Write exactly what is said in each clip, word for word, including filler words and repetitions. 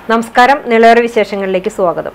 നമസ്കാരം, നിളവറ വിശേഷങ്ങളിലേക്ക് സ്വാഗതം.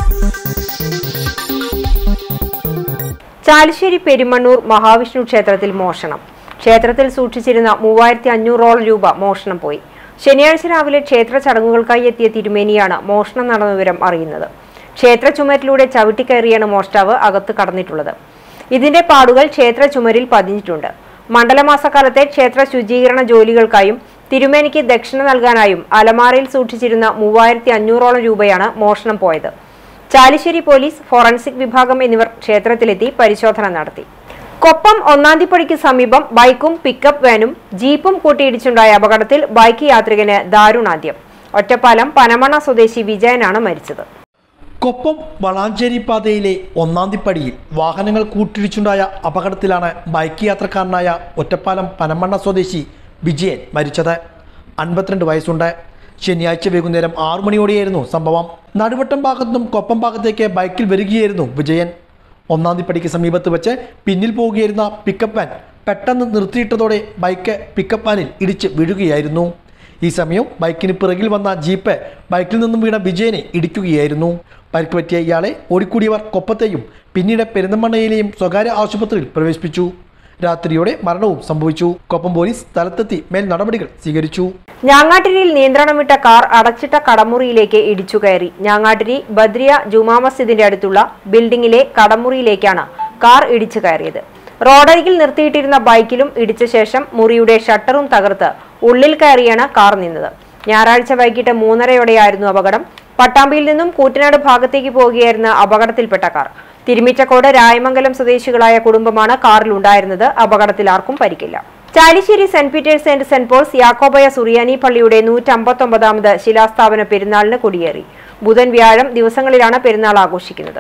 ചാലിശ്ശേരി പെരുമണ്ണൂർ മഹാവിഷ്ണു ക്ഷേത്രത്തിൽ മോഷണം. ക്ഷേത്രത്തിൽ സൂക്ഷിച്ചിരുന്ന മൂവായിരത്തി അഞ്ഞൂറോളം രൂപ മോഷണം പോയി. ശനിയാഴ്ച രാവിലെ ക്ഷേത്ര ചടങ്ങുകൾക്കായി എത്തിയ തിരുമേനിയാണ് മോഷണം നടന്ന വിവരം അറിയുന്നത്. ക്ഷേത്ര ചുമരിലൂടെ ചവിട്ടിക്കയറിയാണ് മോഷ്ടാവ് അകത്ത് കടന്നിട്ടുള്ളത്. ഇതിന്റെ പാടുകൾ ക്ഷേത്ര ചുമരിൽ പതിഞ്ഞിട്ടുണ്ട്. മണ്ഡലമാസക്കാലത്തെ ക്ഷേത്ര ശുചീകരണ ജോലികൾക്കായും തിരുമേനിക്ക് ദക്ഷിണ നൽകാനായും അലമാരയിൽ സൂക്ഷിച്ചിരുന്ന മൂവായിരത്തി അഞ്ഞൂറോളം രൂപയാണ് മോഷണം പോയത്. ചാലിശ്ശേരി പോലീസ്, ഫോറൻസിക് വിഭാഗം എന്നിവർ ക്ഷേത്രത്തിലെത്തി പരിശോധന നടത്തി. കൊപ്പം ഒന്നാന്തിപ്പടിക്ക് സമീപം ബൈക്കും പിക്കപ്പ് വാനും ജീപ്പും കൂട്ടിയിടിച്ചുണ്ടായ അപകടത്തിൽ ബൈക്ക് യാത്രികന് ദാരുണാന്ത്യം. ഒറ്റപ്പാലം പനമണ്ണ സ്വദേശി വിജയനാണ് മരിച്ചത്. കൊപ്പം വളാഞ്ചേരി പാതയിലെ ഒന്നാന്തിപ്പടിയിൽ വാഹനങ്ങൾ കൂട്ടിയിടിച്ചുണ്ടായ അപകടത്തിലാണ് ബൈക്ക് യാത്രക്കാരനായ ഒറ്റപ്പാലം പനമണ്ണ സ്വദേശി വിജയൻ മരിച്ചത്. അൻപത്തിരണ്ട് വയസ്സുണ്ട്. ശനിയാഴ്ച വൈകുന്നേരം ആറു മണിയോടെയായിരുന്നു സംഭവം. നടുവട്ടം ഭാഗത്തുനിന്നും കൊപ്പം ഭാഗത്തേക്ക് ബൈക്കിൽ വരികയായിരുന്നു വിജയൻ. ഒന്നാന്തിപ്പടിക്ക് സമീപത്ത് വെച്ച് പിന്നിൽ പോവുകയായിരുന്ന പിക്കപ്പ് വാൻ പെട്ടെന്ന് നിർത്തിയിട്ടതോടെ ബൈക്ക് പിക്കപ്പ് വാനിൽ ഇടിച്ച് വീഴുകയായിരുന്നു. ഈ സമയം ബൈക്കിന് പിറകിൽ വന്ന ജീപ്പ് ബൈക്കിൽ നിന്നും വീണ വിജയനെ ഇടിക്കുകയായിരുന്നു. പരിക്ക് പറ്റിയ ഇയാളെ ഓടിക്കൂടിയവർ കൊപ്പത്തെയും പിന്നീട് പെരിന്തൽമണ്ണയിലെയും സ്വകാര്യ ആശുപത്രിയിൽ പ്രവേശിപ്പിച്ചു. രാത്രിയോടെ മരണവും സംഭവിച്ചു. കൊപ്പം പോലീസ് സ്ഥലത്തെത്തി മേൽ നടപടികൾ സ്വീകരിച്ചു. ഞാങ്ങാട്ടിരിയിൽ നിയന്ത്രണം വിട്ട കാർ അടച്ചിട്ട കടമുറിയിലേക്ക് ഇടിച്ചു കയറി. ഞാങ്ങാട്ടിരി ബദ്രിയ ജുമാ മസ്ജിദിന്റെ അടുത്തുള്ള ബിൽഡിംഗിലെ കടമുറിയിലേക്കാണ് കാർ ഇടിച്ചു കയറിയത്. റോഡരികിൽ നിർത്തിയിട്ടിരുന്ന ബൈക്കിലും ഇടിച്ച ശേഷം മുറിയുടെ ഷട്ടറും തകർത്ത് ഉള്ളിൽ കയറിയാണ് കാർ നിന്നത്. ഞായറാഴ്ച വൈകിട്ട് മൂന്നരയോടെയായിരുന്നു അപകടം. പട്ടാമ്പിയിൽ നിന്നും കൂറ്റനാട് ഭാഗത്തേക്ക് പോവുകയായിരുന്ന അപകടത്തിൽപ്പെട്ട കാർ. തിരുമിറ്റക്കോട് രായമംഗലം സ്വദേശികളായ കുടുംബമാണ് കാറിലുണ്ടായിരുന്നത്. അപകടത്തിൽ ആർക്കും പരിക്കില്ല. Chalissery Saint Peter's and Saint Paul's യാക്കോബയ സുറിയാനി പള്ളിയുടെ നൂറ്റമ്പത്തൊമ്പതാമത് ശിലാസ്ഥാപന പെരുന്നാളിന് കൊടിയേറി. ബുധൻ വ്യാഴം ദിവസങ്ങളിലാണ് പെരുന്നാൾ ആഘോഷിക്കുന്നത്.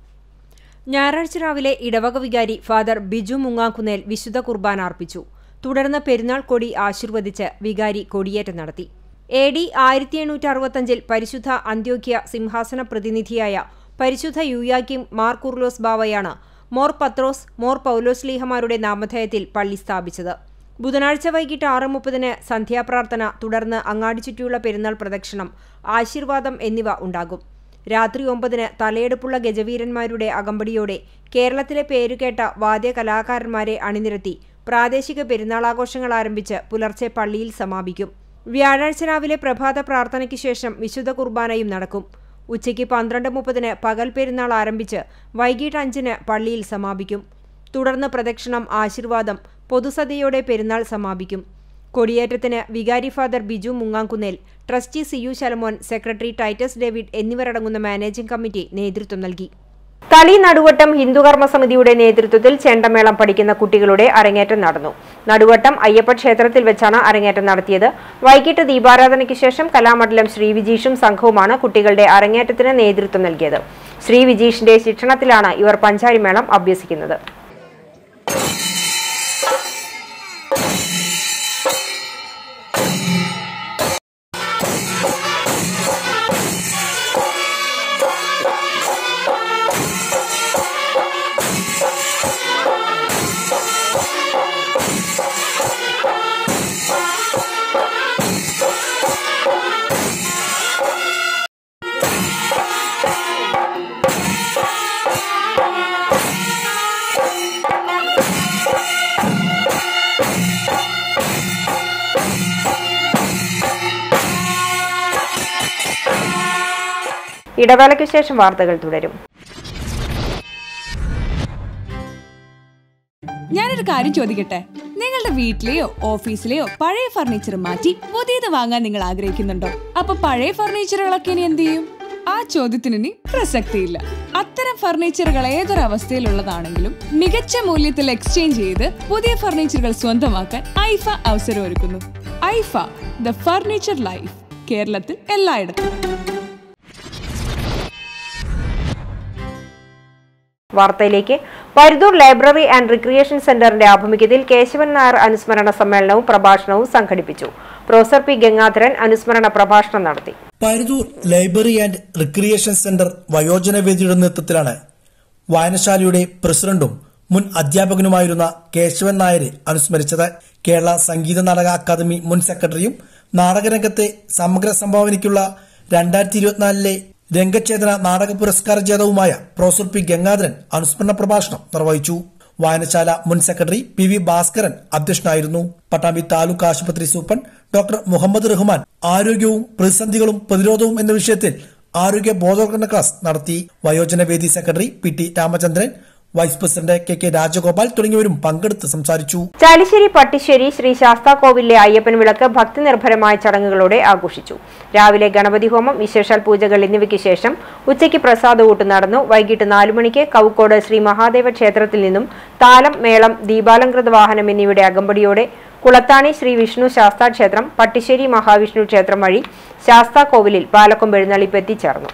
ഞായറാഴ്ച രാവിലെ ഇടവക വികാരി ഫാദർ ബിജു മുങ്ങാക്കുന്നേൽ വിശുദ്ധ കുർബാന അർപ്പിച്ചു. തുടർന്ന് പെരുന്നാൾ കൊടി ആശീർവദിച്ച് വികാരി കൊടിയേറ്റം നടത്തി. എ ഡി ആയിരത്തി എണ്ണൂറ്റി അറുപത്തഞ്ചിൽ പരിശുദ്ധ അന്ത്യോക്യ സിംഹാസന പ്രതിനിധിയായ പരിശുദ്ധ യൂയാക്കിം മാർ കുർലോസ് ബാവയാണ് മോർ പത്രോസ്, മോർ പൗലോസ് ലീഹമാരുടെ നാമധേയത്തിൽ പള്ളി സ്ഥാപിച്ചത്. ബുധനാഴ്ച വൈകിട്ട് ആറ് മുപ്പതിന് സന്ധ്യാപ്രാർത്ഥന, തുടർന്ന് അങ്ങാടി ചുറ്റിയുള്ള പെരുന്നാൾ പ്രദക്ഷിണം, ആശീർവാദം എന്നിവ ഉണ്ടാകും. രാത്രി ഒമ്പതിന് തലയെടുപ്പുള്ള ഗജവീരന്മാരുടെ അകമ്പടിയോടെ കേരളത്തിലെ പേരുകേട്ട വാദ്യ കലാകാരന്മാരെ അണിനിരത്തി പ്രാദേശിക പെരുന്നാളാഘോഷങ്ങൾ ആരംഭിച്ച് പുലർച്ചെ പള്ളിയിൽ സമാപിക്കും. വ്യാഴാഴ്ച രാവിലെ പ്രഭാത പ്രാർത്ഥനയ്ക്ക് ശേഷം വിശുദ്ധ കുർബാനയും നടക്കും. ഉച്ചയ്ക്ക് പന്ത്രണ്ട് മുപ്പതിന് പകൽ പെരുന്നാൾ ആരംഭിച്ച് വൈകിട്ട് അഞ്ചിന് പള്ളിയിൽ സമാപിക്കും. തുടർന്ന് പ്രദക്ഷിണം, ആശീർവാദം, പൊതുസദ്യയോടെ പെരുന്നാൾ സമാപിക്കും. കൊടിയേറ്റത്തിന് വികാരി ഫാദർ ബിജു മുങ്ങാക്കുന്നേൽ, ട്രസ്റ്റി സിയു ശലമോൻ, സെക്രട്ടറി ടൈറ്റസ് ഡേവിഡ് എന്നിവരടങ്ങുന്ന മാനേജിംഗ് കമ്മിറ്റി നേതൃത്വം നൽകി. തളി നടുവട്ടം ഹിന്ദുകർമ്മ സമിതിയുടെ നേതൃത്വത്തിൽ ചെണ്ടമേളം പഠിക്കുന്ന കുട്ടികളുടെ അരങ്ങേറ്റം നടന്നു. നടുവട്ടം അയ്യപ്പ ക്ഷേത്രത്തിൽ വെച്ചാണ് അരങ്ങേറ്റം നടത്തിയത്. വൈകിട്ട് ദീപാരാധനയ്ക്ക് ശേഷം കലാമണ്ഡലം ശ്രീ വിജീഷും സംഘവുമാണ് കുട്ടികളുടെ അരങ്ങേറ്റത്തിന് നേതൃത്വം നൽകിയത്. ശ്രീ വിജീഷിന്റെ ശിക്ഷണത്തിലാണ് ഇവർ പഞ്ചാരിമേളം അഭ്യസിക്കുന്നത്. ഇടവേളയ്ക്ക് ശേഷം വാർത്തകൾ തുടരും. ഞാനൊരു കാര്യം ചോദിക്കട്ടെ, നിങ്ങളുടെ വീട്ടിലെയോ ഓഫീസിലെയോ പഴയ ഫർണിച്ചർ മാറ്റി പുതിയത് വാങ്ങാൻ നിങ്ങൾ ആഗ്രഹിക്കുന്നുണ്ടോ? അപ്പൊ പഴയ ഫർണിച്ചറുകളൊക്കെ ഇനി എന്ത് ചെയ്യും? ആ ചോദ്യത്തിന് ഇനി പ്രസക്തിയില്ല. അത്തരം ഫർണിച്ചറുകൾ ഏതൊരവസ്ഥയിലുള്ളതാണെങ്കിലും മികച്ച മൂല്യത്തിൽ എക്സ്ചേഞ്ച് ചെയ്ത് പുതിയ ഫർണിച്ചറുകൾ സ്വന്തമാക്കാൻ ഐഫ അവസരമൊരുക്കുന്നു. ഐഫ, ദ ഫർണിച്ചർ ലൈഫ്, കേരളത്തിൽ എല്ലായിടത്തും. വാർത്തയിലേക്ക്. പരുതൂർ ലൈബ്രറി ആൻഡ് റിക്രിയേഷൻ സെന്ററിന്റെ ആഭിമുഖ്യത്തിൽ കേശവൻ നായർ അനുസ്മരണ സമ്മേളനവും പ്രഭാഷണവും സംഘടിപ്പിച്ചു. പ്രൊഫസർ പി ഗംഗാധരൻ അനുസ്മരണ പ്രഭാഷണം നടത്തി. Paruthur library and recreation centre വയോജന വേദിയുടെ നേതൃത്വത്തിലാണ് വായനശാലയുടെ പ്രസിഡന്റും മുൻ അധ്യാപകനുമായിരുന്ന കേശവൻ നായരെ അനുസ്മരിച്ചത്. കേരള സംഗീത നാടക അക്കാദമി മുൻ സെക്രട്ടറിയും നാടകരംഗത്തെ സമഗ്ര സംഭാവനയ്ക്കുള്ള രണ്ടായിരത്തി ഇരുപത്തിനാലിലെ രംഗചേതന നാടക പുരസ്കാര ജേതാവുമായ പ്രൊഫസർ പി ഗംഗാധരൻ അനുസ്മരണ പ്രഭാഷണം നിർവഹിച്ചു. വായനശാല മുൻ സെക്രട്ടറി പി വി ഭാസ്കരൻ അധ്യക്ഷനായിരുന്നു. പട്ടാമ്പി താലൂക്ക് ആശുപത്രി സൂപ്രണ്ട് ഡോക്ടർ മുഹമ്മദ് റഹ്മാൻ ആരോഗ്യവും പ്രതിസന്ധികളും പ്രതിരോധവും എന്ന വിഷയത്തിൽ ആരോഗ്യ ബോധവൽക്കരണ ക്ലാസ് നടത്തി. വയോജന വേദി secretary P T Ramachandran, vice president K K Rajagopal തുടങ്ങിയവരും പങ്കെടുത്ത് സംസാരിച്ചു. ചാലിശ്ശേരി പട്ടിശ്ശേരി ശ്രീ ശാസ്താകോവിലെ അയ്യപ്പൻ വിളക്ക് ഭക്തി നിർഭരമായ ചടങ്ങുകളോടെ ആഘോഷിച്ചു. രാവിലെ ഗണപതി ഹോമം, വിശേഷാൽ പൂജകൾ എന്നിവയ്ക്ക് ശേഷം ഉച്ചയ്ക്ക് പ്രസാദകൂട്ട് നടന്നു. വൈകിട്ട് നാലു മണിക്ക് കവുക്കോട് ശ്രീ മഹാദേവ ക്ഷേത്രത്തിൽ നിന്നും താലം, മേളം, ദീപാലങ്കൃത വാഹനം എന്നിവയുടെ അകമ്പടിയോടെ കുളത്താണി ശ്രീ വിഷ്ണു ശാസ്താ ക്ഷേത്രം, പട്ടിശ്ശേരി മഹാവിഷ്ണു ക്ഷേത്രം വഴി ശാസ്താകോവിലിൽ പാലക്കൊമ്പ് എഴുന്നള്ളിപ്പ് എത്തിച്ചേർന്നു.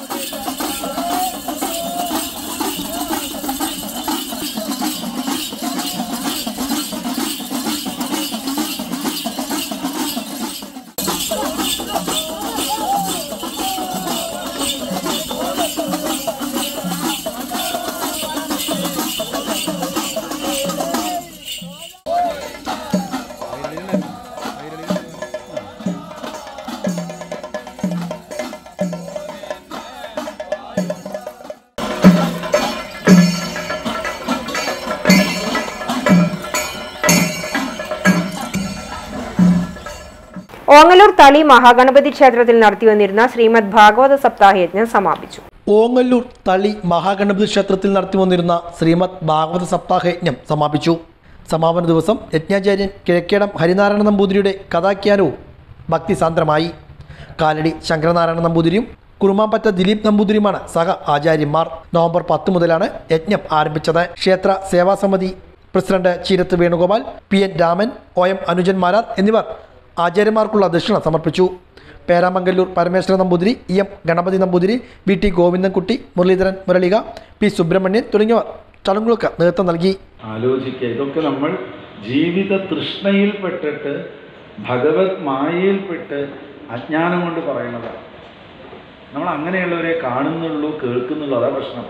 ഓങ്ങല്ലൂർ തളി മഹാഗണപതി ക്ഷേത്രത്തിൽ നടത്തിവന്നിരുന്ന ശ്രീമദ് ഭാഗവത സപ്താഹയജ്ഞം സമാപിച്ചു. ഓങ്ങല്ലൂർ തളി മഹാഗണപതി ക്ഷേത്രത്തിൽ നടത്തിവന്നിരുന്ന ശ്രീമദ് ഭാഗവത സപ്താഹയജ്ഞം സമാപിച്ചു. സമാപന ദിവസം യജ്ഞാചാര്യൻ കിഴക്കേടം ഹരിനാരായണ നമ്പൂതിരിയുടെ കഥാഖ്യാനവും ഭക്തിസാന്ദ്രമായി. കാലടി ശങ്കരനാരായണ നമ്പൂതിരിയും കുറുമാമ്പറ്റ ദിലീപ് നമ്പൂതിരിയുമാണ് സഹ ആചാര്യന്മാർ. നവംബർ പത്ത് മുതലാണ് യജ്ഞം ആരംഭിച്ചത്. ക്ഷേത്ര സേവാസമിതി president Cheerath Venugopal, P N Raman, O M Anujanmarar എന്നിവർ ആചാര്യന്മാർക്കുള്ള ദക്ഷിണ സമർപ്പിച്ചു. Peramangallur Parameswara Namboothiri, E M Ganapathi Namboothiri, V T Govindankutty, Muraleedharan Muralika, P Subramanian തുടങ്ങിയവർ ചടങ്ങുകൾക്ക് നേതൃത്വം നൽകി. ആലോചിക്കുക, ഇതൊക്കെ നമ്മൾ ജീവിത തൃഷ്ണയിൽപ്പെട്ടിട്ട് ഭഗവത് മായയിൽപ്പെട്ട് അജ്ഞാനം കൊണ്ട് പറയുന്നതാണ്. നമ്മൾ അങ്ങനെയുള്ളവരെ കാണുന്നുള്ളൂ, കേൾക്കുന്നുള്ളൂ, അതാ പ്രശ്നം.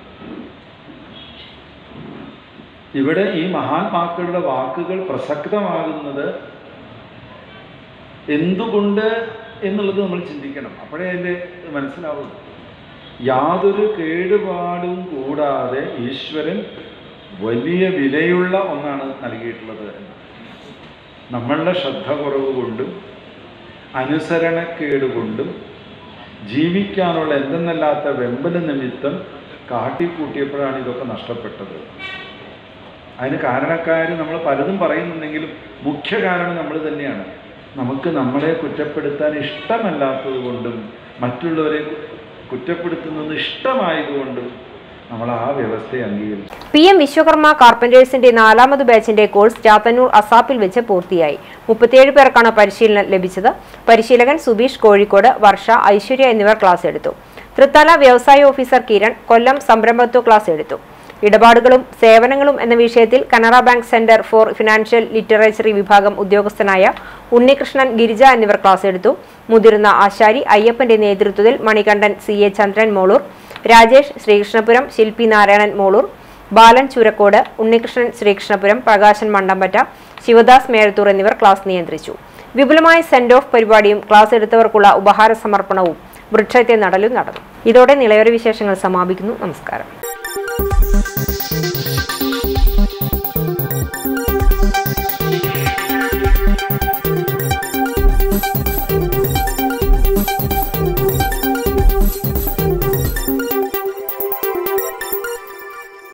ഇവിടെ ഈ മഹാത്മാക്കളുടെ വാക്കുകൾ പ്രസക്തമാകുന്നത് എന്തുകൊണ്ട് എന്നുള്ളത് നമ്മൾ ചിന്തിക്കണം. അപ്പോഴേ അതിൻ്റെ മനസ്സിലാവുള്ളൂ. യാതൊരു കേടുപാടും കൂടാതെ ഈശ്വരൻ വലിയ വിലയുള്ള ഒന്നാണ് നൽകിയിട്ടുള്ളത് എന്ന്. നമ്മളുടെ ശ്രദ്ധ കുറവ് കൊണ്ടും അനുസരണക്കേട് കൊണ്ടും ജീവിക്കാനുള്ള എന്തെന്നല്ലാത്ത വെമ്പല നിമിത്തം കാട്ടിക്കൂട്ടിയപ്പോഴാണ് ഇതൊക്കെ നഷ്ടപ്പെട്ടത്. അതിന് കാരണക്കാർ നമ്മൾ പലതും പറയുന്നുണ്ടെങ്കിലും മുഖ്യ കാരണം നമ്മൾ തന്നെയാണ്. നമുക്ക് നമ്മളെ കുറ്റപ്പെടുത്താൻ ഇഷ്ടമല്ലാത്തത് കൊണ്ടും മറ്റുള്ളവരെ കുറ്റപ്പെടുത്തുന്നത് ഇഷ്ടമായതുകൊണ്ടും നമ്മൾ ആ വ്യവസ്ഥയെ അംഗീകരിച്ചു. പി എം വിശ്വകർമ്മ കാർപ്പന്റേഴ്സിന്റെ നാലാമത് ബാച്ചിന്റെ കോഴ്സ് ചാത്തന്നൂർ അസാപ്പിൽ വെച്ച് പൂർത്തിയായി. മുപ്പത്തിയേഴ് പേർക്കാണ് പരിശീലനം ലഭിച്ചത്. പരിശീലകൻ സുബീഷ് കോഴിക്കോട്, വർഷ, ഐശ്വര്യ എന്നിവർ ക്ലാസ് എടുത്തു. തൃത്തല വ്യവസായ ഓഫീസർ കിരൺ കൊല്ലം സംരംഭത്വ ക്ലാസ് എടുത്തു. ഇടപാടുകളും സേവനങ്ങളും എന്ന വിഷയത്തിൽ Canara bank centre for financial literacy വിഭാഗം ഉദ്യോഗസ്ഥനായ ഉണ്ണികൃഷ്ണൻ, ഗിരിജ എന്നിവർ ക്ലാസ് എടുത്തു. മുതിർന്ന ആശാരി അയ്യപ്പന്റെ നേതൃത്വത്തിൽ മണികണ്ഠൻ, സി എ ചന്ദ്രൻ മോളൂർ, രാജേഷ് ശ്രീകൃഷ്ണപുരം, ശില്പി നാരായണൻ മോളൂർ, ബാലൻ ചൂരക്കോട്, ഉണ്ണികൃഷ്ണൻ ശ്രീകൃഷ്ണപുരം, പ്രകാശൻ മണ്ടമ്പറ്റ, ശിവദാസ് മേഴത്തൂർ എന്നിവർ ക്ലാസ് നിയന്ത്രിച്ചു. വിപുലമായ സെന്റ് ഓഫ് പരിപാടിയും ക്ലാസ് എടുത്തവർക്കുള്ള ഉപഹാര സമർപ്പണവും വൃക്ഷത്തെ നടലും നടന്നു. ഇതോടെ നിളയൊരു വിശേഷങ്ങൾ സമാപിക്കുന്നു. നമസ്കാരം.